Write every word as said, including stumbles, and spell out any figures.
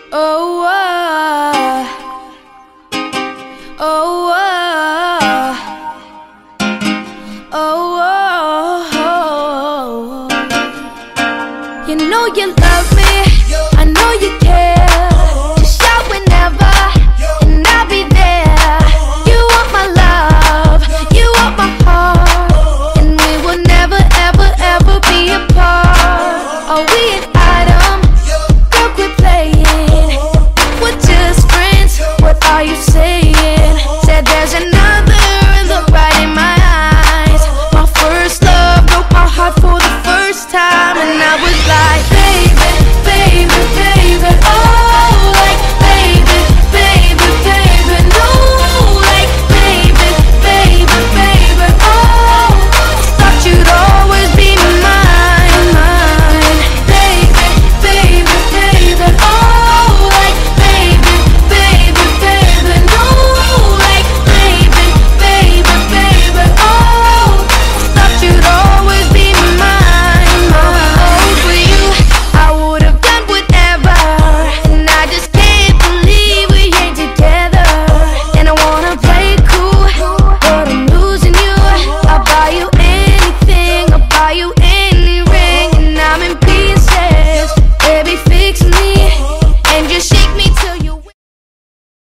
Oh, oh, oh, oh, oh, oh. You know you love me, I know you care. Just shout whenever, and I'll be there.